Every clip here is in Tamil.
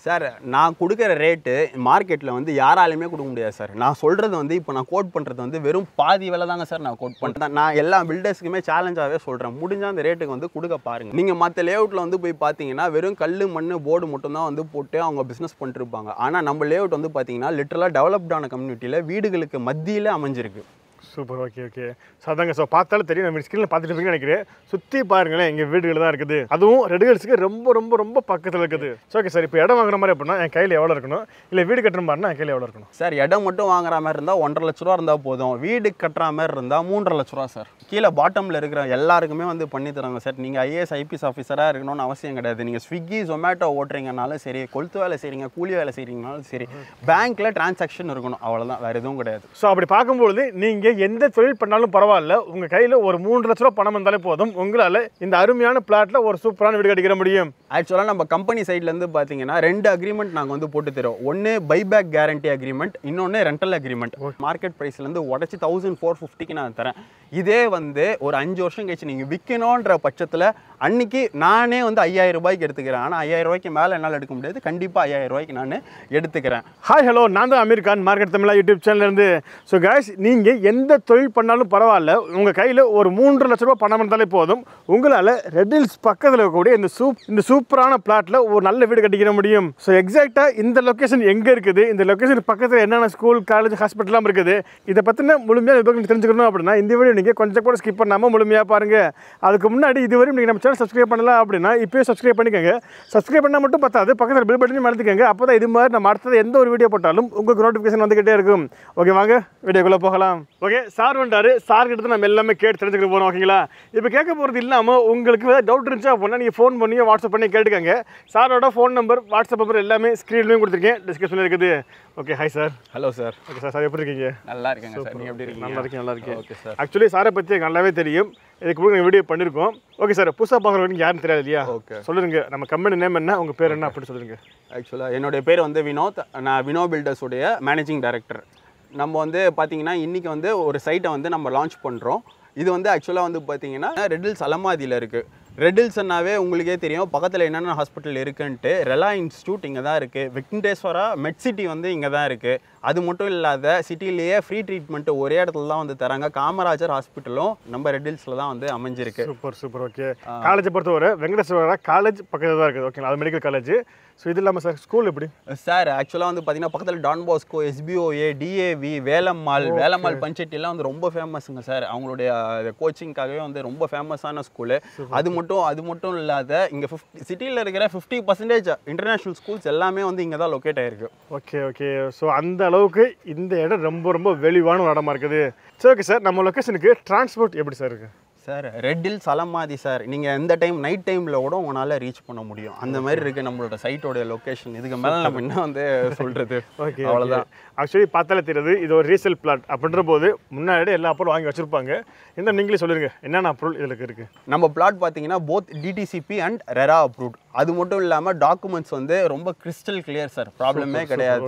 சார் நான் கொடுக்குற ரேட்டு மார்க்கெட்டில் வந்து யாராலையுமே கொடுக்க முடியாது சார். நான் சொல்கிறது வந்து இப்போ நான் கோட் பண்ணுறது வந்து வெறும் பாதி விலை தாங்க சார் நான் கோட் பண்ணுறேன். நான் எல்லா பில்டர்ஸுக்குமே சேலஞ்சாகவே சொல்கிறேன், முடிஞ்சால் அந்த ரேட்டுக்கு வந்து கொடுக்க பாருங்கள். நீங்கள் மற்ற லேஅவுட்டில் வந்து போய் பார்த்தீங்கன்னா வெறும் கல் மண் போர்டு மட்டும்தான் வந்து போட்டு அவங்க பிஸ்னஸ் பண்ணிட்டுருப்பாங்க. ஆனால் நம்ம லேஅவுட் வந்து பார்த்தீங்கன்னா லிட்டரலாக டெவலப்டான கம்யூனிட்டியில் வீடுகளுக்கு மத்தியில் அமைஞ்சிருக்கு. சூப்பர். ஓகே. ஸோ அதாங்க. ஸோ பார்த்தாலும் தெரியும், நம்ம ஸ்கிரீனில் பார்த்துட்டு இருக்கீங்கன்னு நினைக்கிறேன். சுற்றி பாருங்களேன், எங்கள் வீடுகள் தான் இருக்குது. அதுவும் ரெட் ஹில்ஸுக்கு ரொம்ப ரொம்ப ரொம்ப பக்கத்தில் இருக்குது. ஸோ ஓகே சார், இப்போ இடம் வாங்குற மாதிரி அப்படின்னா என் கையில் எவ்வளோ இருக்கணும், இல்லை வீடு கட்டுற மாதிரினா என் கையில் எவ்வளோ இருக்கணும்? சார் இடம் மட்டும் வாங்குற மாதிரி இருந்தால் 1.5 லட்ச ரூபா இருந்தால் போதும். வீடு கட்டுற மாதிரி இருந்தால் 3.5 லட்ச ரூபா சார். கீழே பாட்டமில் இருக்கிற எல்லாருக்குமே வந்து பண்ணி தராங்க சார். நீங்கள் ஐஏஎஸ் ஐபிஎஸ் ஆஃபீஸராக இருக்கணும்னு அவசியம் கிடையாது. நீங்கள் ஸ்விக்கி ஜொமேட்டோ ஓட்டுறீங்கனாலும் சரி, கொளுத்து வேலை செய்கிறீங்க, கூலி வேலை செய்கிறீங்கனாலும் சரி, பேங்க்கில் டிரான்சாக்ஷன் இருக்கணும், அவ்வளோதான், வேறு எதுவும் கிடையாது. ஸோ அப்படி பார்க்கும்பொழுது நீங்கள் எந்த தொழில் பண்ணாலும் பரவாயில்ல, உங்கள் கையில் ஒரு 3 லட்ச ரூபா பணம் இருந்தாலே போதும், உங்களால் இந்த அருமையான பிளாட்டில் ஒரு சூப்பரான வீடு கட்டிக்கிற முடியும். ஆக்சுவலாக நம்ம கம்பெனி சைட்லேருந்து பார்த்தீங்கன்னா 2 அக்ரிமெண்ட் நாங்கள் வந்து போட்டு தரோம். ஒன்று பைபேக் கேரண்டி அக்ரிமெண்ட், இன்னொன்று ரெண்டல் அக்ரிமெண்ட். மார்க்கெட் ப்ரைஸ்லேருந்து உடச்சி 1450க்கு நான் தரேன். இதே வந்து ஒரு 5 வருஷம் கழிச்சு நீங்கள் விற்கணுன்ற பட்சத்தில் அன்றைக்கி நானே வந்து 5000 ரூபாய்க்கு எடுத்துக்கிறேன். ஆனால் 5000 ரூபாய்க்கு மேலே என்னால் எடுக்க முடியாது, கண்டிப்பாக 5000 ரூபாய்க்கு நான் எடுத்துக்கிறேன். ஹாய் ஹலோ, நான் தான் அமீர் கான், மார்க்கெட் தமிழா யூடியூப் சேனல்லேருந்து. ஸோ கைஸ், நீங்கள் எந்த தொழில் பண்ணாலும் பரவாயில்ல, உங்கள் கையில் ஒரு 3 லட்ச ரூபா பணம் இருந்தாலே போதும், உங்களால் ரெட் ஹில்ஸ் பக்கத்தில் இருக்கக்கூடிய இந்த சூப்பரான பிளாட்டில் ஒரு நல்ல வீடு கட்டிக்கிற முடியும். ஸோ எக்ஸாக்டாக இந்த லொக்கேஷன் எங்கே இருக்குது, இந்த லொக்கேஷன் பக்கத்தில் என்னென்ன ஸ்கூல், காலேஜ், ஹாஸ்பிட்டலாம் இருக்குது, இதை பற்றின முழுமையாக விவரம் தெரிஞ்சுக்கணும் அப்படின்னா இந்த வீடியோ நீங்கள் கொஞ்சம் கூட ஸ்கிப் பண்ணாமல் முழுமையாக பாருங்கள். அதுக்கு முன்னாடி இதுவரையும் நீங்கள் நம்ம சேனல் சப்ஸ்கிரைப் பண்ணலாம் அப்படின்னா இப்போயே சப்ஸ்கிரைப் பண்ணிக்கோங்க. சப்ஸ்கிரைப் பண்ணால் மட்டும் பத்தாது, பக்கத்தில் பெல் பட்டனையும் அழுத்திக்கோங்க. அப்போ தான் இது மாதிரி நம்ம அடுத்தது எந்த ஒரு வீடியோ போட்டாலும் உங்களுக்கு நோட்டிஃபிகேஷன் வந்துக்கிட்டே இருக்கும். ஓகே, வாங்க வீடியோக்குள்ளே போகலாம். ஓகே, சார் வந்துட்டாரு. சார் கிட்ட நம்ம எல்லாமே கேட்டு தெரிஞ்சுக்கிட்டு போகிறோம். ஓகேங்களா? இப்போ கேட்க போகிறது இல்லாமல் உங்களுக்கு ஏதாவது டவுட் இருந்துச்சா அப்படின்னா நீங்கள் ஃபோன் பண்ணி வாட்ஸ்அப் பண்ணி கேட்டுக்கோங்க. சாரோட ஃபோன் நம்பர், வாட்ஸ்அப் நம்பர் எல்லாமே ஸ்க்ரீன்லேயும் கொடுத்துருக்கேன், டிஸ்கிரிப்ஷனில் இருக்குது. Okay, hi sir. Hello sir. Okay sir, sir எப்படி இருக்கீங்க? நல்லா இருக்கேங்க சார். நீங்கள் எப்படி இருக்கீங்க? நல்லா இருக்கேன். Okay sir. ஆக்சுவலி சாரை பற்றி எனக்கு நல்லாவே தெரியும், இதுக்கு முன்னாடி நீங்கள் வீடியோ பண்ணியிருக்கோம். ஓகே சார், புதுசாக பார்க்குறவங்களுக்கு யாருன்னு தெரியாது இல்லையா? ஓகே, சொல்லுங்க. நம்ம கம்பெனி நேம் என்ன, உங்கள் பேர் என்ன அப்படின்னு சொல்லுங்க. ஆக்சுவலாக என்னுடைய பேர் வந்து வினோத். நான் வினோ பில்டர்ஸுடைய மேனேஜிங் டைரக்டர். நம்ம வந்து பார்த்தீங்கன்னா இன்றைக்கி வந்து ஒரு சைட்டை வந்து நம்ம லான்ச் பண்ணுறோம். இது வந்து ஆக்சுவலாக வந்து பார்த்தீங்கன்னா ரெட் ஹில்ஸ் அலமாதியில் இருக்குது. ரெட் ஹில்ஸ்னாவே உங்களுக்கே தெரியும் பக்கத்தில் என்னென்ன ஹாஸ்பிட்டல் இருக்குன்ட்டு. ரெலா இன்ஸ்டியூட் இங்கே தான் இருக்குது, வெங்கடேஸ்வரா மெட்சிட்டி வந்து இங்கே தான் இருக்குது. அது மட்டும் இல்லாத சிட்டிலேயே ஃப்ரீ ட்ரீட்மெண்ட்டு ஒரே இடத்துல தான் வந்து தராங்க. காமராஜர் ஹாஸ்பிட்டலும் நம்ம ரெட் ஹில்ஸில் தான் வந்து அமைஞ்சிருக்கு. சூப்பர். ஓகே, காலேஜை பொறுத்தவரை வெங்கடேஸ்வரா காலேஜ் பக்கத்தில் தான் இருக்குது. ஓகேங்களா? அது மெடிக்கல் காலேஜ். ஸோ இது இல்லாமல் சார் ஸ்கூல் எப்படி சார்? ஆக்சுவலாக வந்து பார்த்தீங்கன்னா பக்கத்தில் Don Bosco, SBOA, DAV, Velammal பஞ்சட்டிலாம் வந்து ரொம்ப ஃபேமஸுங்க சார். அவங்களுடைய கோச்சிங்காகவே வந்து ரொம்ப ஃபேமஸான ஸ்கூலு. அது மட்டும் இல்லாத இங்கே சிட்டியில் இருக்கிற 50% இன்டர்நேஷ்னல் ஸ்கூல்ஸ் எல்லாமே வந்து இங்கே தான் லொக்கேட் ஆகிருக்கு. ஓகே. ஸோ அந்த அளவுக்கு இந்த இடம் ரொம்ப ரொம்ப வெளிவான ஒரு இடமா இருக்குது. சரி, ஓகே சார், நம்ம லொக்கேஷனுக்கு டிரான்ஸ்போர்ட் எப்படி சார் இருக்குது? Sir Red Hills Alamathi sir. நீங்கள் எந்த டைம் நைட் டைமில் கூட உங்களால் ரீச் பண்ண முடியும், அந்த மாதிரி இருக்குது நம்மளோட சைட்டோடைய லொக்கேஷன். இதுக்கு மேலே நம்ம என்ன வந்து சொல்கிறது? ஓகே, அவ்வளோதான். ஆக்சுவலி பார்த்தாலே தெரியுது இது ஒரு ரீசேல் பிளாட் அப்படின்ற போது முன்னாடி எல்லா பொருளும் வாங்கி வச்சுருப்பாங்க. இந்த நீங்களே சொல்லுங்க என்னென்ன பொருள் இதில் இருக்குது. நம்ம பிளாட் பார்த்தீங்கன்னா both DTCP and RERA approved. அது மட்டும் இல்லாமல் டாக்குமெண்ட்ஸ் வந்து ரொம்ப கிறிஸ்டல் கிளியர் சார், ப்ராப்ளமே கிடையாது.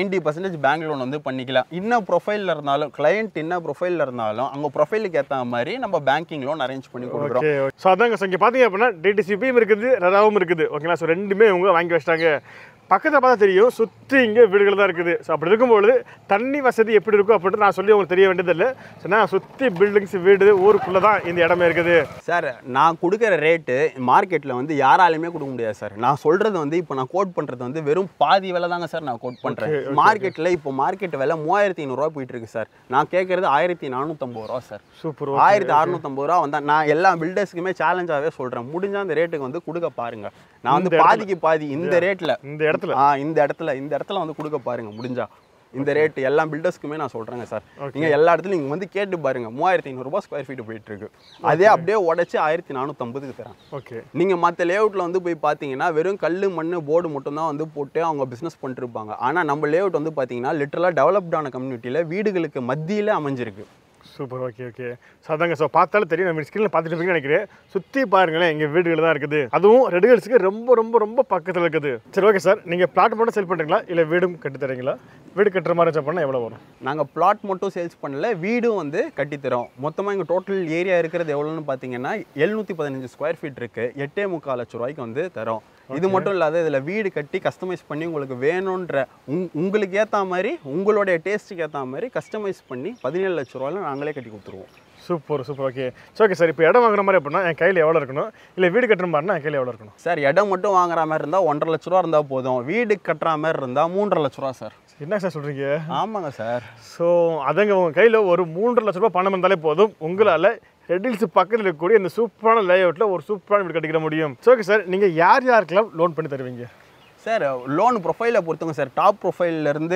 90% பேங்க் லோன் வந்து பண்ணிக்கலாம். இன்னும் ப்ரொஃபைலில் இருந்தாலும், கிளையண்ட் என்ன ப்ரொஃபைலில் இருந்தாலும் அவங்க ப்ரொஃபைலுக்கு ஏற்ற மாதிரி நம்ம பேங்கிங் லோன் அரேஞ்ச் பண்ணி கொடுக்குறோம். ஸோ அதாங்க, இங்கே பார்த்தீங்க அப்படின்னா டிடிசிபியும் இருக்குது, ரெராவும் இருக்குது. ஓகேங்களா? ஸோ ரெண்டுமே இவங்க வாங்கி வச்சிட்டாங்க. பக்கத்தில் பார்த்தா தெரியும் சுற்றி இங்கே வீடுகள் தான் இருக்குது. ஸோ அப்படி இருக்கும்பொழுது தண்ணி வசதி எப்படி இருக்கும் அப்படின்ட்டு நான் சொல்லி உங்களுக்கு தெரிய வேண்டியதில்லை. ஸோ நான் சுற்றி பில்டிங்ஸ், வீடு, ஊருக்குள்ளே தான் இந்த இடமே இருக்குது. சார் நான் கொடுக்குற ரேட்டு மார்க்கெட்டில் வந்து யாராலையுமே கொடுக்க முடியாது சார். நான் சொல்கிறது வந்து இப்போ நான் கோட் பண்ணுறது வந்து வெறும் பாதி விலை தாங்க சார் நான் கோட் பண்ணுறேன். மார்க்கெட்டில் இப்போ மார்க்கெட் விலை 3500 ரூபா போயிட்டு இருக்கு சார். நான் கேட்குறது 1450 ரூபா சார். சூப்பர். 1650 ரூபா வந்தால் நான் எல்லா பில்டர்ஸுக்குமே சேலஞ்சாகவே சொல்கிறேன், முடிஞ்சால் அந்த ரேட்டுக்கு வந்து கொடுக்க பாருங்கள். நான் வந்து பாதிக்கு பாதி இந்த ரேட்டில் இந்த இடத்துல வந்து கொடுக்க பாருங்க முடிஞ்சா. இந்த ரேட் எல்லா பில்டர்ஸ்க்குமே நான் சொல்றேங்க சார். நீங்க எல்லா இடத்துலையும் நீங்க வந்து கேட்டு பாருங்க, 3500 ரூபாய் ஸ்கொயர் ஃபீட் போயிட்டு இருக்கு. அதே அப்படியே உடைச்சு 1450க்கு தரேன். ஓகே, நீங்க மற்ற லேஅவுட்ல வந்து போய் பாத்தீங்கன்னா வெறும் கல்லு மண் போர்டு மட்டும் தான் வந்து போட்டு அவங்க பிசினஸ் பண்ணிட்டு இருப்பாங்க. ஆனா நம்ம லேஅவுட் வந்து பாத்தீங்கன்னா லிட்டரலா டெவலப்டான கம்யூனிட்டியில வீடுகளுக்கு மத்தியில அமைஞ்சிருக்கு. சூப்பர். ஓகே. ஸோ அதாங்க, ஸோ பார்த்தாலும் தெரியும், நம்ம ஸ்க்ரீனில் பார்த்துட்டு இருக்கீங்கன்னு நினைக்கிறேன். சுற்றி பாருங்களேன், எங்கள் வீடுகள் தான் இருக்குது. அதுவும் ரெட் ஹில்ஸுக்கு ரொம்ப ரொம்ப ரொம்ப பக்கத்தில் இருக்குது. சரி, ஓகே சார், நீங்கள் பிளாட் மட்டும் செல் பண்ணுறீங்களா இல்லை வீடும் கட்டி தரீங்களா? வீடு கட்டுற மாதிரி பண்ணால் எவ்வளோ வரும்? நாங்கள் பிளாட் மட்டும் சேல்ஸ் பண்ணல, வீடும் வந்து கட்டித்தரோம். மொத்தமாக எங்கள் டோட்டல் ஏரியா இருக்கிறது எவ்வளோன்னு பார்த்தீங்கன்னா 715 ஸ்கொயர் ஃபீட் இருக்குது. 8.25 லட்ச ரூபாய்க்கு வந்து தரோம். இது மட்டும் இல்லாத இதில் வீடு கட்டி கஸ்டமைஸ் பண்ணி உங்களுக்கு வேணுன்ற உங்களுக்கு ஏற்ற மாதிரி உங்களுடைய டேஸ்ட்டுக்கு ஏற்ற மாதிரி கஸ்டமைஸ் பண்ணி 17 லட்ச ரூபாயில் நாங்களே கட்டி கொடுத்துருவோம். Super super. Okay okay sir. இப்போ இடம் வாங்குற மாதிரி அப்படின்னா என் கையில் எவ்வளோ இருக்கணும், இல்லை வீடு கட்டுற மாதிரினா என் கையில் எவ்வளோ இருக்கணும்? சார் இடம் மட்டும் வாங்குற மாதிரி இருந்தால் 1.5 லட்ச ரூபா இருந்தால் போதும். வீடு கட்டுற மாதிரி இருந்தால் 3.5 லட்ச ரூபா சார். என்ன சார் சொல்கிறீங்க? ஆமாங்க சார். ஸோ அதங்க உங்கள் கையில் ஒரு 3.5 லட்ச ரூபா பணம் இருந்தாலே போதும், உங்களால் ரெட் ஹில்ஸ் பக்கத்தில் இருக்கக்கூடிய இந்த சூப்பரான லேஅவுட்டில் ஒரு சூப்பரான வீடு கட்டிக்கிற முடியும். ஸோ ஓகே சார், நீங்கள் யாருக்கெல்லாம் லோன் பண்ணி தருவீங்க? சார் லோன் ப்ரொஃபைலை பொறுத்தவங்க சார், டாப் ப்ரொஃபைல்லேருந்து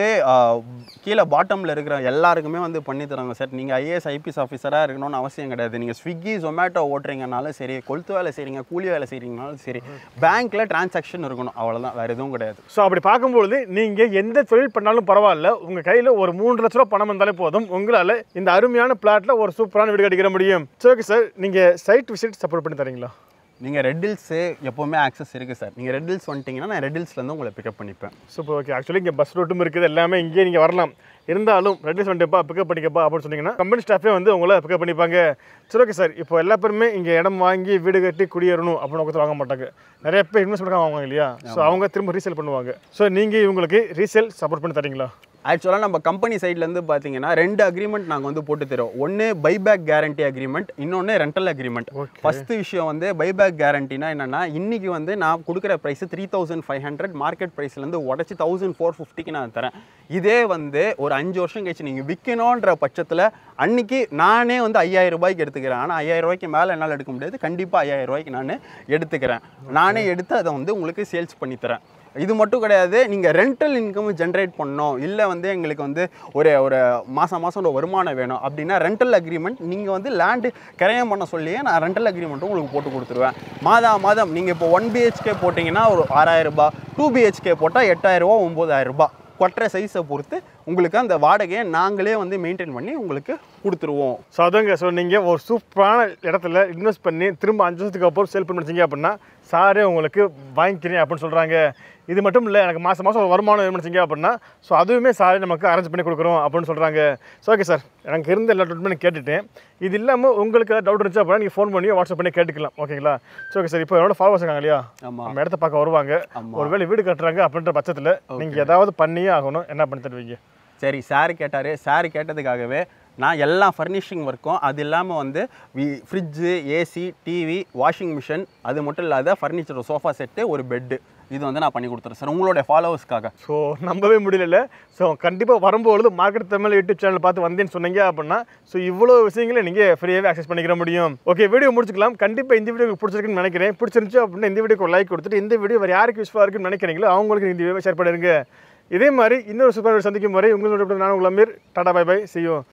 கீழே பாட்டமில் இருக்கிற எல்லாருக்குமே வந்து பண்ணி தராங்க சார். நீங்கள் ஐஏஎஸ் ஐபிஎஸ் ஆஃபீஸராக இருக்கணும்னு அவசியம் கிடையாது. நீங்கள் ஸ்விக்கி ஜொமேட்டோ ஓட்டுறீங்கனாலும் சரி, கொளுத்து வேலை செய்கிறீங்க, கூலி வேலை செய்கிறீங்கனாலும் சரி, பேங்க்கில் டிரான்சாக்ஷன் இருக்கணும், அவ்வளோதான், வேறு எதுவும் கிடையாது. ஸோ அப்படி பார்க்கும்பொழுது நீங்கள் எந்த தொழில் பண்ணாலும் பரவாயில்ல, உங்கள் கையில் ஒரு 3 லட்ச ரூபா பணம் இருந்தாலே போதும், உங்களால் இந்த அருமையான பிளாட்டில் ஒரு சூப்பரான வீடு கட்டிக்கிற முடியும். ஸோ ஓகே சார், நீங்கள் சைட் விசிட் சப்போர்ட் பண்ணி தரீங்களா? நீங்கள் ரெட் ஹில்ஸு எப்போவுமே ஆக்சஸ் இருக்குது சார். நீங்கள் ரெட் ஹில்ஸ் வந்துட்டிங்கன்னா நான் ரெட் ஹில்ஸ்லேருந்து உங்களை பிக்கப் பண்ணிப்பேன். சூப்பர். ஓகே, ஆக்சுவலி இங்கே பஸ் ரூட்டும் இருக்குது, எல்லாமே இங்கேயே நீங்கள் வரலாம். இருந்தாலும் ரெட் ஹில்ஸ் வந்துட்டுப்பா பிக்கப் பண்ணிக்கப்பா அப்படின்னு சொன்னீங்கன்னா கம்பெனி ஸ்டாஃபே வந்து உங்களை பிக்கப் பண்ணிப்பாங்க. சரி ஓகே சார், இப்போ எல்லா பேருமே இங்கே இடம் வாங்கி வீடு கட்டி குடியேறணும் அப்படின்னு நோக்கத்தில் வாங்க மாட்டாங்க. நிறைய பேர் இன்வெஸ்ட்மெண்ட் வாங்குவாங்க இல்லையா? ஸோ அவங்க திரும்ப ரீசேல் பண்ணுவாங்க. ஸோ நீங்கள் இவங்களுக்கு ரீசேல் சப்போர்ட் பண்ணி தரீங்களா? ஆக்சுவலாக நம்ம கம்பெனி சைட்லேருந்து பார்த்தீங்கன்னா 2 அக்ரிமெண்ட் நாங்கள் வந்து போட்டு தரோம். ஒன்று பைபேக் கேரண்டி அக்ரிமெண்ட், இன்னொன்று ரெண்டல் அக்ரிமெண்ட். ஃபஸ்ட்டு விஷயம் வந்து பைபேக் கேரண்டினா என்னென்னா, இன்றைக்கி வந்து நான் கொடுக்குற ப்ரைஸ் 3500, மார்க்கெட் ப்ரைஸ்லேருந்து உடச்சி 1450க்கு நான் தரேன். இதே வந்து ஒரு 5 வருஷம் கழிச்சு நீங்கள் விற்கணுன்ற பட்சத்தில் அன்றைக்கி நானே வந்து 5000 ரூபாய்க்கு எடுத்துக்கிறேன். ஆனால் 5000 ரூபாய்க்கு மேலே என்னால் எடுக்க முடியாது. கண்டிப்பாக 5000 ரூபாய்க்கு நான் எடுத்துக்கிறேன். நானே எடுத்து அதை வந்து உங்களுக்கு சேல்ஸ் பண்ணி தரேன். இது மட்டும் கிடையாது, நீங்கள் ரெண்டல் இன்கம் ஜென்ரேட் பண்ணணும், இல்லை வந்து எங்களுக்கு வந்து ஒரு மாதம் ஒரு வருமானம் வேணும் அப்படின்னா ரெண்டல் அக்ரிமெண்ட் நீங்கள் வந்து லேண்டு கிரயம் பண்ண சொல்லியே நான் ரெண்டல் அக்ரிமெண்ட்டும் உங்களுக்கு போட்டு கொடுத்துருவேன். மாதம் நீங்கள் இப்போ 1 BHK போட்டிங்கன்னா ஒரு 6000 ரூபாய், 2 BHK போட்டால் 8000 ரூபா, 9000 ரூபாய். கொட்டுற சைஸை பொறுத்து உங்களுக்கு அந்த வாடகையை நாங்களே வந்து மெயின்டைன் பண்ணி உங்களுக்கு கொடுத்துருவோம். ஸோ அதுங்க, ஸோ நீங்கள் ஒரு சூப்பரான இடத்துல இன்வெஸ்ட் பண்ணி திரும்ப 5 வருஷத்துக்கு அப்புறம் சேல் பண்ணி வச்சிங்க அப்படின்னா சாரே உங்களுக்கு வாங்கிக்கிறேன் அப்படின்னு சொல்கிறாங்க. இது மட்டும் இல்லை, எனக்கு மாதம் ஒரு வருமானம் வேணும்னு அப்படின்னா ஸோ அதுவுமே சாரே நமக்கு அரேஞ்ச் பண்ணி கொடுக்குறோம் அப்படின்னு சொல்கிறாங்க. ஸோ ஓகே சார், எனக்கு இருந்த எல்லா டவுட்மே கேட்டுட்டேன். இது இல்லாமல் உங்களுக்கு டவுட் இருந்துச்சு அப்படின்னா நீங்கள் ஃபோன் பண்ணி வாட்ஸ்அப் பண்ணி கேட்டுக்கலாம். ஓகேங்களா? ஸோ ஓகே சார், இப்போ என்னோட ஃபாலோவர்ஸ் இருக்காங்க இல்லையா, நம்ம இடத்த பார்க்க வருவாங்க, ஒருவேளை வீடு கட்டுறாங்க அப்படின்ற பட்சத்தில் நீங்கள் ஏதாவது பண்ணியே ஆகணும், என்ன பண்ணி தருவீங்க? சரி, சார் கேட்டார். சார் கேட்டதுக்காகவே நான் எல்லா ஃபர்னிஷிங் ஒர்க்கும், அது இல்லாமல் வந்து fridge, AC, TV, washing machine, அது மட்டும் இல்லாத ஃபர்னிச்சர், சோஃபா செட்டு, ஒரு பெட்டு, இது வந்து நான் பண்ணி கொடுத்துறேன் சார் உங்களுடைய ஃபாலோவர்ஸ்க்காக. ஸோ நம்பவே முடியல. ஸோ கண்டிப்பாக வரும்போது மார்க்கெட் தமிழ் யூடியூப் சேனல் பார்த்து வந்தேன்னு சொன்னீங்க அப்படின்னா ஸோ இவ்வளோ விஷயங்களை நீங்கள் ஃப்ரீயாகவே அக்சஸ் பண்ணிக்கிற முடியும். ஓகே, வீடியோ முடிச்சுக்கலாம். கண்டிப்பாக இந்த வீடியோ பிடிச்சிருக்குன்னு நினைக்கிறேன். பிடிச்சிருந்துச்சு அப்படின்னா இந்த வீடியோக்கு லைக் கொடுத்துட்டு, இந்த வீடியோ வேறு யாருக்கு யூஸ்ஃபுல்லாக இருக்குன்னு நினைக்கிறீங்களோ அவங்களுக்கு இந்த வீடியோ ஷேர் பண்ணிடுங்க. இதே மாதிரி இன்னொரு சூப்பர் சந்திக்கும் வரை உங்களோட நான் உங்கள் Amir. Tata, bye bye, see you.